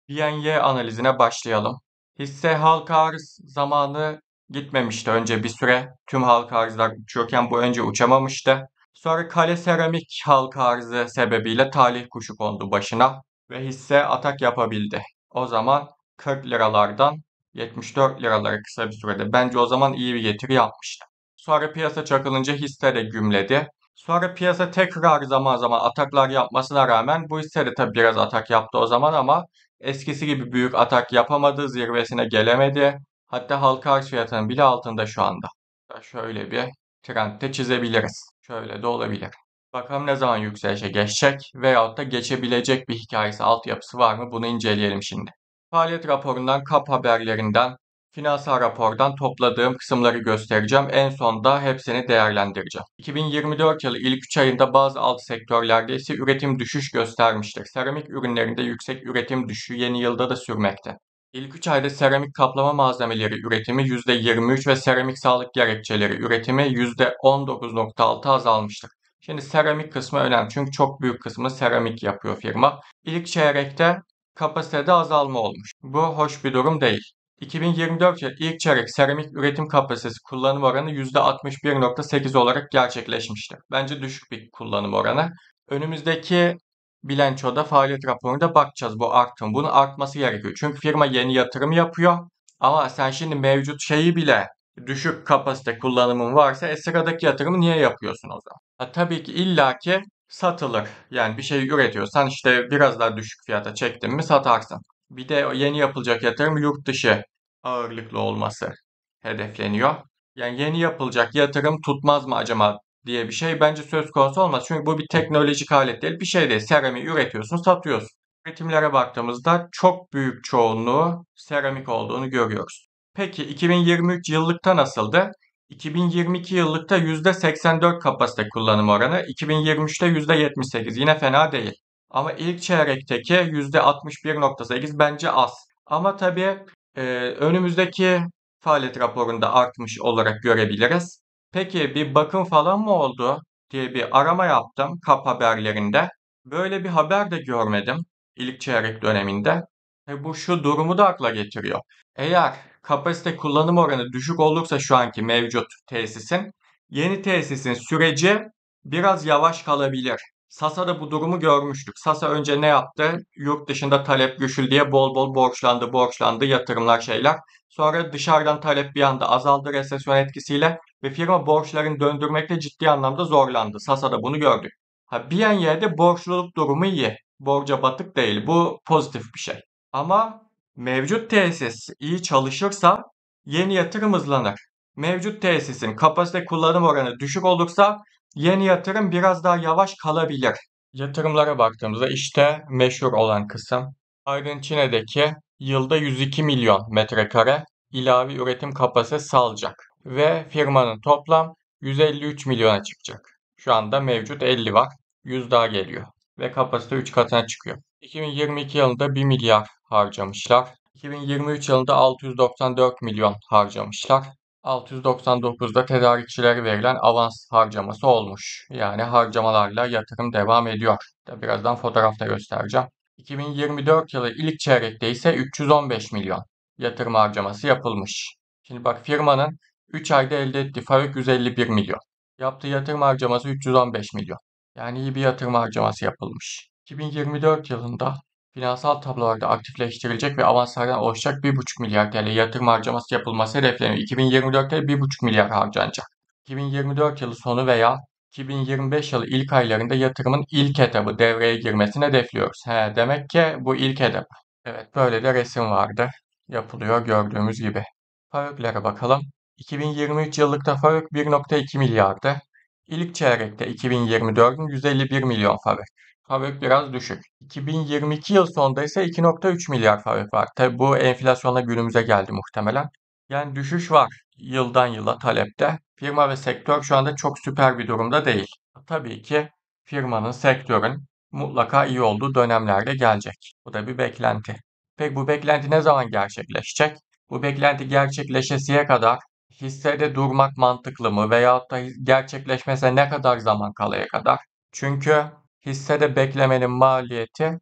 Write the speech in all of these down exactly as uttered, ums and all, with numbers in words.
B N Y analizine başlayalım. Hisse halka arz zamanı gitmemişti önce bir süre. Tüm halka arzlar uçuyorken bu önce uçamamıştı. Sonra Kale Seramik halka arzı sebebiyle talih kuşu kondu başına ve hisse atak yapabildi. O zaman kırk liralardan yetmiş dört liralara kısa bir sürede. Bence o zaman iyi bir getiri yapmıştı. Sonra piyasa çakılınca hisse de gümledi. Sonra piyasa tekrar zaman zaman ataklar yapmasına rağmen bu hisse de tabii biraz atak yaptı o zaman ama eskisi gibi büyük atak yapamadı, zirvesine gelemedi. Hatta halka arz fiyatının bile altında şu anda. Şöyle bir trend de çizebiliriz. Şöyle de olabilir. Bakalım ne zaman yükselişe geçecek veyahut da geçebilecek bir hikayesi, altyapısı var mı? Bunu inceleyelim şimdi. Faaliyet raporundan, kap haberlerinden, finansal rapordan topladığım kısımları göstereceğim. En sonda hepsini değerlendireceğim. iki bin yirmi dört yılı ilk üç ayında bazı alt sektörlerde ise üretim düşüş göstermiştir. Seramik ürünlerinde yüksek üretim düşüşü yeni yılda da sürmekte. İlk üç ayda seramik kaplama malzemeleri üretimi yüzde yirmi üç ve seramik sağlık gerekçeleri üretimi yüzde on dokuz nokta altı azalmıştır. Şimdi seramik kısmı önemli çünkü çok büyük kısmını seramik yapıyor firma. İlk çeyrekte kapasitede azalma olmuş. Bu hoş bir durum değil. iki bin yirmi dört yıl ilk çeyrek seramik üretim kapasitesi kullanım oranı yüzde altmış bir nokta sekiz olarak gerçekleşmiştir. Bence düşük bir kullanım oranı. Önümüzdeki bilançoda, faaliyet raporunda bakacağız bu arttı mı? Bunun artması gerekiyor. Çünkü firma yeni yatırım yapıyor. Ama sen şimdi mevcut şeyi bile düşük kapasite kullanımın varsa e, sıradaki yatırımı niye yapıyorsun o zaman? Ha, tabii ki illaki satılır. Yani bir şey üretiyorsan işte biraz daha düşük fiyata çektin mi satarsın. Bir de o yeni yapılacak yatırım yurt dışı ağırlıklı olması hedefleniyor. Yani yeni yapılacak yatırım tutmaz mı acaba diye bir şey bence söz konusu olmaz. Çünkü bu bir teknolojik alet değil, bir şey değil. Seramik üretiyorsun, satıyorsun. Üretimlere baktığımızda çok büyük çoğunluğu seramik olduğunu görüyoruz. Peki iki bin yirmi üç yıllıkta nasıldı? iki bin yirmi iki yıllıkta yüzde seksen dört kapasite kullanım oranı, iki bin yirmi üçte yüzde yetmiş sekiz. Yine fena değil. Ama ilk çeyrekteki yüzde altmış bir nokta sekiz bence az. Ama tabii e, önümüzdeki faaliyet raporunda artmış olarak görebiliriz. Peki bir bakım falan mı oldu diye bir arama yaptım kap haberlerinde. Böyle bir haber de görmedim ilk çeyrek döneminde. E bu şu durumu da akla getiriyor. Eğer kapasite kullanım oranı düşük olursa şu anki mevcut tesisin, yeni tesisin süreci biraz yavaş kalabilir. Sasa'da bu durumu görmüştük. Sasa önce ne yaptı? Yurt dışında talep güçlü diye bol bol borçlandı, borçlandı, yatırımlar şeyler. Sonra dışarıdan talep bir anda azaldı resesyon etkisiyle ve firma borçlarını döndürmekte ciddi anlamda zorlandı. Sasa'da bunu gördük. Ha, B N Y'de borçluluk durumu iyi. Borca batık değil. Bu pozitif bir şey. Ama mevcut tesis iyi çalışırsa yeni yatırım hızlanır. Mevcut tesisin kapasite kullanım oranı düşük olursa yeni yatırım biraz daha yavaş kalabilir. Yatırımlara baktığımızda işte meşhur olan kısım. Arjantin'deki yılda yüz iki milyon metrekare ilave üretim kapasitesi sağlayacak. Ve firmanın toplam yüz elli üç milyona çıkacak. Şu anda mevcut elli var. yüz daha geliyor. Ve kapasite üç katına çıkıyor. iki bin yirmi iki yılında bir milyar harcamışlar. iki bin yirmi üç yılında altı yüz doksan dört milyon harcamışlar. altı yüz doksan dokuzda tedarikçilere verilen avans harcaması olmuş. Yani harcamalarla yatırım devam ediyor. Birazdan fotoğrafta göstereceğim. iki bin yirmi dört yılı ilk çeyrekte ise üç yüz on beş milyon yatırım harcaması yapılmış. Şimdi bak firmanın üç ayda elde ettiği fabrik yüz elli bir milyon. Yaptığı yatırım harcaması üç yüz on beş milyon. Yani iyi bir yatırım harcaması yapılmış. iki bin yirmi dört yılında finansal tablolarda aktifleştirilecek ve avanslardan oluşacak bir buçuk milyar T L yatırım harcaması yapılması hedefleniyor. iki bin yirmi dörtte bir buçuk milyar harcanacak. iki bin yirmi dört yılı sonu veya iki bin yirmi beş yılı ilk aylarında yatırımın ilk etabı devreye girmesini hedefliyoruz. He, demek ki bu ilk etap. Evet, böyle de resim vardı. Yapılıyor gördüğümüz gibi. Fabriklara bakalım. iki bin yirmi üç yıllıkta fabrik bir nokta iki milyardı. İlk çeyrekte iki bin yirmi dördün yüz elli bir milyon fabrik. Fabrik biraz düşük. iki bin yirmi iki yıl sonunda ise iki nokta üç milyar fabrik var. Tabi bu enflasyonla günümüze geldi muhtemelen. Yani düşüş var yıldan yıla talepte. Firma ve sektör şu anda çok süper bir durumda değil. Tabii ki firmanın, sektörün mutlaka iyi olduğu dönemlerde gelecek. Bu da bir beklenti. Peki bu beklenti ne zaman gerçekleşecek? Bu beklenti gerçekleşesiye kadar hissede durmak mantıklı mı veyahut da gerçekleşmesine ne kadar zaman kalaya kadar? Çünkü hissede beklemenin maliyeti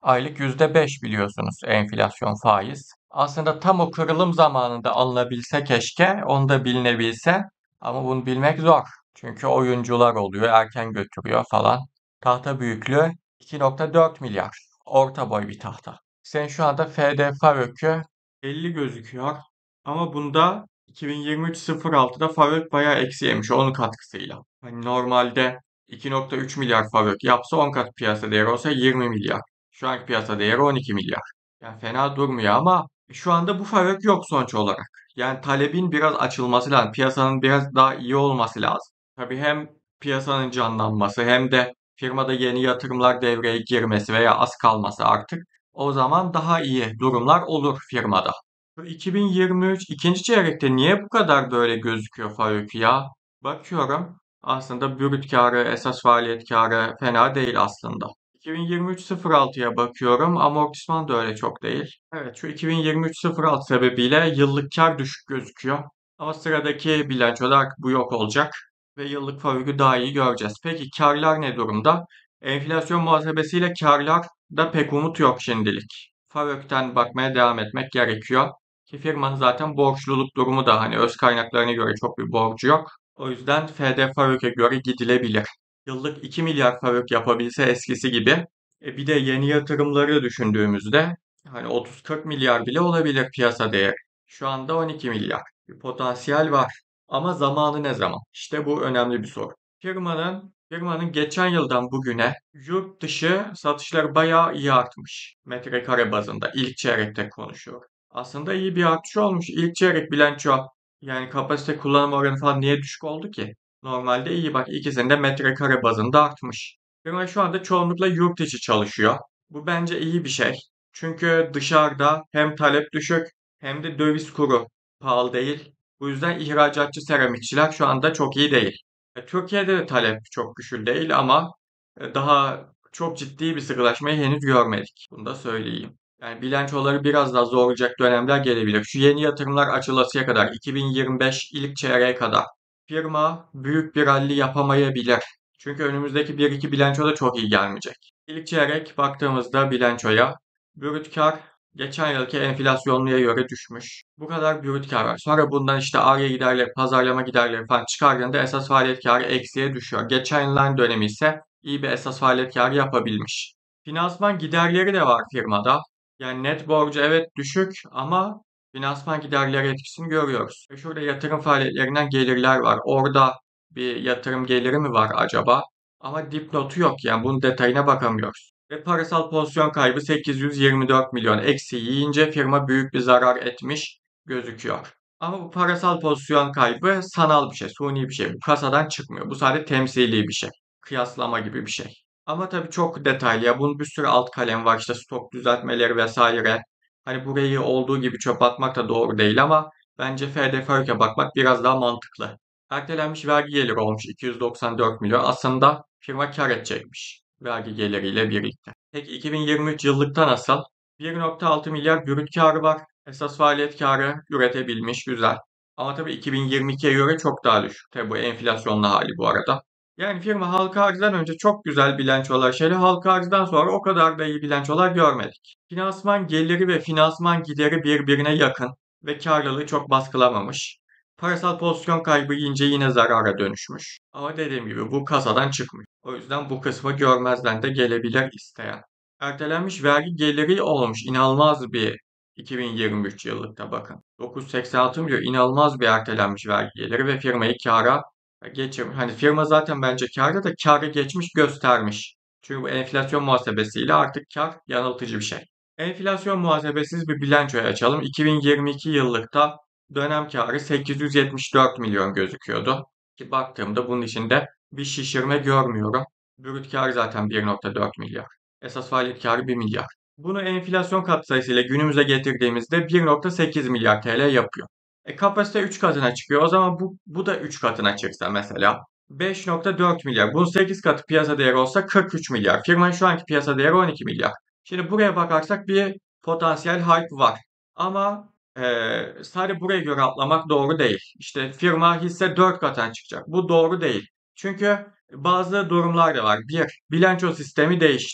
Aylık yüzde beş biliyorsunuz enflasyon faiz. Aslında tam o kırılım zamanında alınabilse keşke, onu da bilinebilse. Ama bunu bilmek zor. Çünkü oyuncular oluyor, erken götürüyor falan. Tahta büyüklüğü iki nokta dört milyar. Orta boy bir tahta. Sen şu anda F D Farök'ü elli gözüküyor. Ama bunda iki bin yirmi üç sıfır altıda Farök bayağı eksi yemiş onun katkısıyla. Hani normalde iki nokta üç milyar Farök yapsa on kat piyasa değeri olsa yirmi milyar. Şu anki piyasa değeri on iki milyar. Yani fena durmuyor ama şu anda bu fark yok sonuç olarak. Yani talebin biraz açılması lazım. Piyasanın biraz daha iyi olması lazım. Tabii hem piyasanın canlanması hem de firmada yeni yatırımlar devreye girmesi veya az kalması artık o zaman daha iyi durumlar olur firmada. Şu iki bin yirmi üç ikinci çeyrekte niye bu kadar böyle gözüküyor Faruk ya? Bakıyorum aslında brüt karı, esas faaliyet karı fena değil aslında. iki bin yirmi üç sıfır altıya bakıyorum. Amortisman da öyle çok değil. Evet şu iki bin yirmi üç sıfır altı sebebiyle yıllık kar düşük gözüküyor. Ama sıradaki bilançoda bu yok olacak. Ve yıllık favorü daha iyi göreceğiz. Peki karlar ne durumda? Enflasyon muhasebesiyle karlarda pek umut yok şimdilik. Farök'ten bakmaya devam etmek gerekiyor. Ki firmanın zaten borçluluk durumu da hani öz kaynaklarına göre çok bir borcu yok. O yüzden F D Farök'e göre gidilebilir. Yıllık iki milyar Farök yapabilse eskisi gibi. E bir de yeni yatırımları düşündüğümüzde hani otuz kırk milyar bile olabilir piyasa değeri. Şu anda on iki milyar. Bir potansiyel var. Ama zamanı ne zaman? İşte bu önemli bir soru. Firmanın firmanın geçen yıldan bugüne yurt dışı satışları bayağı iyi artmış. Metrekare bazında ilk çeyrekte konuşuyor. Aslında iyi bir artış olmuş. İlk çeyrek bilanço yani kapasite kullanım oranı falan niye düşük oldu ki? Normalde iyi bak ikisinde metrekare bazında artmış. Firma şu anda çoğunlukla yurt içi çalışıyor. Bu bence iyi bir şey. Çünkü dışarıda hem talep düşük hem de döviz kuru pahalı değil. Bu yüzden ihracatçı seramikçiler şu anda çok iyi değil. E, Türkiye'de de talep çok güçlü değil ama e, daha çok ciddi bir sıkılaşmayı henüz görmedik. Bunu da söyleyeyim. Yani bilançoları biraz daha zorlayacak dönemler gelebilir. Şu yeni yatırımlar açılasıya kadar iki bin yirmi beş ilk çeyreğe kadar firma büyük bir rally yapamayabilir. Çünkü önümüzdeki bir iki bilanço da çok iyi gelmeyecek. İlk çeyrek baktığımızda bilançoya brüt kar geçen yılki enflasyonluya göre düşmüş. Bu kadar brüt kar var. Sonra bundan işte Ar-Ge giderleri, pazarlama giderleri falan çıkardığında esas faaliyet karı eksiye düşüyor. Geçen yılların dönemi ise iyi bir esas faaliyet karı yapabilmiş. Finansman giderleri de var firmada. Yani net borcu evet düşük ama finansman giderleri etkisini görüyoruz. Ve şurada yatırım faaliyetlerinden gelirler var. Orada bir yatırım geliri mi var acaba? Ama dipnotu yok yani bunun detayına bakamıyoruz. Ve parasal pozisyon kaybı sekiz yüz yirmi dört milyon eksi yiyince firma büyük bir zarar etmiş gözüküyor. Ama bu parasal pozisyon kaybı sanal bir şey, suni bir şey. Bu kasadan çıkmıyor. Bu sadece temsili bir şey. Kıyaslama gibi bir şey. Ama tabii çok detaylı ya. Bunun bir sürü alt kalem var. İşte stok düzeltmeleri vesaire. Hani burayı olduğu gibi çöp atmak da doğru değil ama bence F D F'e bakmak biraz daha mantıklı. Ertelenmiş vergi geliri olmuş iki yüz doksan dört milyon. Aslında firma kar edecekmiş vergi geliriyle birlikte. Peki iki bin yirmi üç yıllıkta nasıl? bir nokta altı milyar brüt karı var. Esas faaliyet karı üretebilmiş güzel. Ama tabii iki bin yirmi ikiye göre çok daha düşük. Tabii bu enflasyonlu hali bu arada. Yani firma halka arzdan önce çok güzel bilançolar şeyle halka arzdan sonra o kadar da iyi bilançolar görmedik. Finansman geliri ve finansman gideri birbirine yakın ve karlılığı çok baskılamamış. Parasal pozisyon kaybı yiyince yine zarara dönüşmüş. Ama dediğim gibi bu kasadan çıkmış. O yüzden bu kısmı görmezden de gelebilir isteyen. Ertelenmiş vergi geliri olmuş. İnanılmaz bir iki bin yirmi üç yıllıkta bakın. dokuz yüz seksen altı milyon inanılmaz bir ertelenmiş vergi geliri ve firmayı kâra geçirmiş. Hani firma zaten bence kârda da kârı geçmiş göstermiş. Çünkü bu enflasyon muhasebesiyle artık kâr yanıltıcı bir şey. Enflasyon muhasebesiz bir bilançoyu açalım. iki bin yirmi iki yıllıkta dönem kârı sekiz yüz yetmiş dört milyon gözüküyordu. Ki baktığımda bunun içinde bir şişirme görmüyorum. Brüt kâr zaten bir nokta dört milyar. Esas faaliyet kârı bir milyar. Bunu enflasyon katsayısıyla günümüze getirdiğimizde bir nokta sekiz milyar T L yapıyor. E, kapasite üç katına çıkıyor. O zaman bu, bu da üç katına çıksa mesela beş nokta dört milyar. Bunun sekiz katı piyasa değeri olsa kırk üç milyar. Firmanın şu anki piyasa değeri on iki milyar. Şimdi buraya bakarsak bir potansiyel hype var. Ama ee, sadece buraya göre atlamak doğru değil. İşte firma hisse dört katına çıkacak. Bu doğru değil. Çünkü bazı durumlar da var. Bir, bilanço sistemi değişti.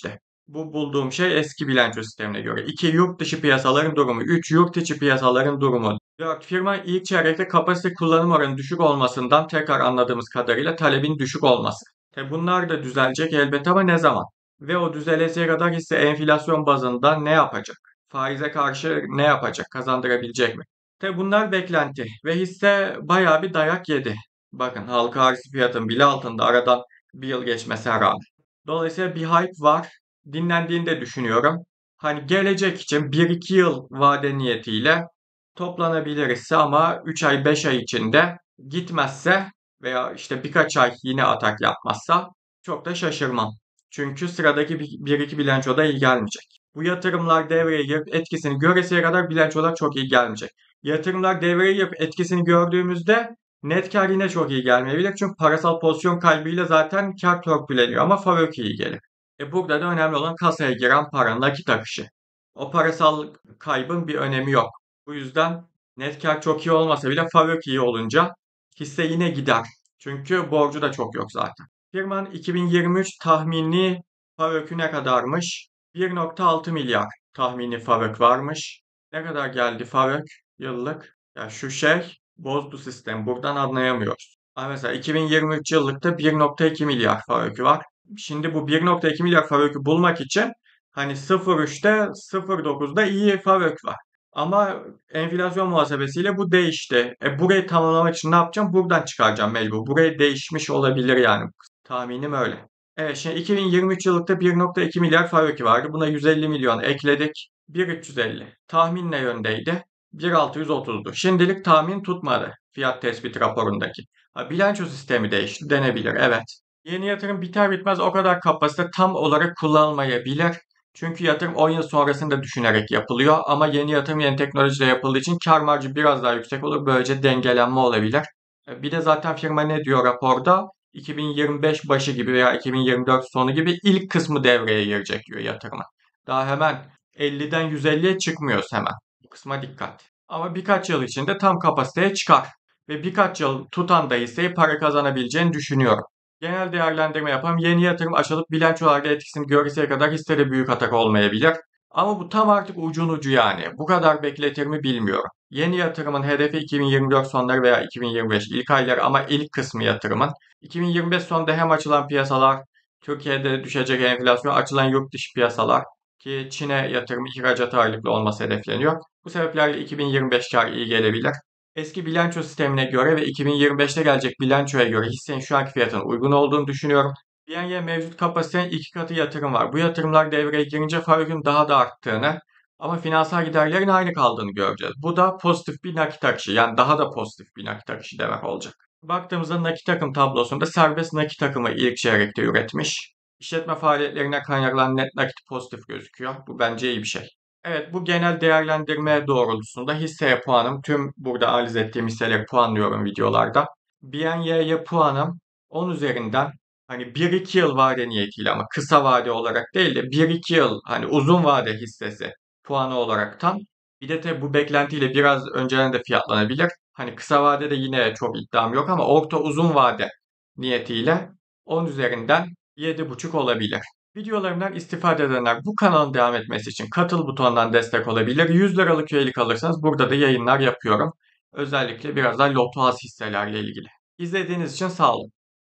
Bu bulduğum şey eski bilanço sistemine göre. iki Yurt dışı piyasaların durumu. üç Yurt içi piyasaların durumu. dört Firma ilk çeyrekte kapasite kullanım oranı düşük olmasından tekrar anladığımız kadarıyla talebin düşük olması. Tabi bunlar da düzelecek elbette ama ne zaman? Ve o düzelesiye kadar hisse enflasyon bazında ne yapacak? Faize karşı ne yapacak? Kazandırabilecek mi? Tabi bunlar beklenti ve hisse bayağı bir dayak yedi. Bakın halka arz fiyatın bile altında aradan bir yıl geçmesine rağmen. Dolayısıyla bir hype var. Dinlendiğini de düşünüyorum. Hani gelecek için bir iki yıl vade niyetiyle toplanabiliriz ama üç ay beş ay içinde gitmezse veya işte birkaç ay yine atak yapmazsa çok da şaşırmam. Çünkü sıradaki bir iki bilanço da iyi gelmeyecek. Bu yatırımlar devreye girip etkisini göresiye kadar bilançolar çok iyi gelmeyecek. Yatırımlar devreye girip etkisini gördüğümüzde net kar yine çok iyi gelmeyebilir. Çünkü parasal pozisyon kaybıyla zaten kar törpüleniyor ama FAVÖK iyi gelir. E burada da önemli olan kasaya giren para, nakit akışı. O parasal kaybın bir önemi yok. Bu yüzden net kar çok iyi olmasa bile FAVÖK iyi olunca hisse yine gider. Çünkü borcu da çok yok zaten. Firmanın iki bin yirmi üç tahmini FAVÖK'ü ne kadarmış? bir nokta altı milyar tahmini FAVÖK varmış. Ne kadar geldi FAVÖK yıllık? Ya şu şey bozdu sistem. Buradan anlayamıyoruz. Ama mesela iki bin yirmi üç yıllıkta bir nokta iki milyar FAVÖK'ü var. Şimdi bu bir nokta iki milyar FAVÖK'ü bulmak için hani sıfır nokta üçte sıfır nokta dokuzda iyi FAVÖK var. Ama enflasyon muhasebesiyle bu değişti. E burayı tamamlamak için ne yapacağım? Buradan çıkaracağım mecbur. Burayı değişmiş olabilir yani. Tahminim öyle. Evet şimdi iki bin yirmi üç yıllıkta bir nokta iki milyar FAVÖK'ü vardı. Buna yüz elli milyon ekledik. bir bin üç yüz elli. Tahmin ne yöndeydi? bir bin altı yüz otuzdu. Şimdilik tahmin tutmadı fiyat tespit raporundaki. Ha, bilanço sistemi değişti denebilir evet. Yeni yatırım biter bitmez o kadar kapasite tam olarak kullanılmayabilir. Çünkü yatırım on yıl sonrasında düşünerek yapılıyor ama yeni yatırım yeni teknolojiyle yapıldığı için kar marjı biraz daha yüksek olur. Böylece dengelenme olabilir. E, Bir de zaten firma ne diyor raporda? iki bin yirmi beş başı gibi veya iki bin yirmi dört sonu gibi ilk kısmı devreye girecek diyor yatırıma. Daha hemen elliden yüz elliye çıkmıyoruz hemen. Bu kısma dikkat. Ama birkaç yıl içinde tam kapasiteye çıkar. Ve birkaç yıl tutan da hisseyi para kazanabileceğini düşünüyorum. Genel değerlendirme yapalım. Yeni yatırım açılıp bilançolarda etkisini görürseye kadar hissede büyük atak olmayabilir. Ama bu tam artık ucun ucu yani. Bu kadar bekletir mi bilmiyorum. Yeni yatırımın hedefi iki bin yirmi dört sonları veya iki bin yirmi beş ilk ayları ama ilk kısmı yatırımın. iki bin yirmi beş sonunda hem açılan piyasalar, Türkiye'de düşecek enflasyon, açılan yurt dışı piyasalar ki Çin'e yatırım ihracat ağırlıklı olması hedefleniyor. Bu sebeplerle iki bin yirmi beş kar iyi gelebilir. Eski bilanço sistemine göre ve iki bin yirmi beşte gelecek bilançoya göre hissenin şu anki fiyatının uygun olduğunu düşünüyorum. B N Y mevcut kapasitenin iki katı yatırım var. Bu yatırımlar devreye girince FAVÖK'ün daha da arttığını ama finansal giderlerin aynı kaldığını göreceğiz. Bu da pozitif bir nakit akışı yani daha da pozitif bir nakit akışı demek olacak. Baktığımızda nakit akım tablosunda serbest nakit akımı ilk çeyrekte üretmiş. İşletme faaliyetlerine kaynaklanan net nakit pozitif gözüküyor. Bu bence iyi bir şey. Evet bu genel değerlendirme doğrultusunda hisseye puanım tüm burada analiz ettiğim hisseleri puanlıyorum videolarda. B N Y'ye puanım on üzerinden hani bir iki yıl vade niyetiyle ama kısa vade olarak değil de bir iki yıl hani uzun vade hissesi puanı olarak tam. Bir de tabii bu beklentiyle biraz önceden de fiyatlanabilir. Hani kısa vadede yine çok iddiam yok ama orta uzun vade niyetiyle on üzerinden yedi buçuk olabilir. Videolarımdan istifade edenler bu kanalın devam etmesi için katıl butonundan destek olabilir. yüz liralık üyelik alırsanız burada da yayınlar yapıyorum. Özellikle biraz daha loto az hisselerle ilgili. İzlediğiniz için sağ olun.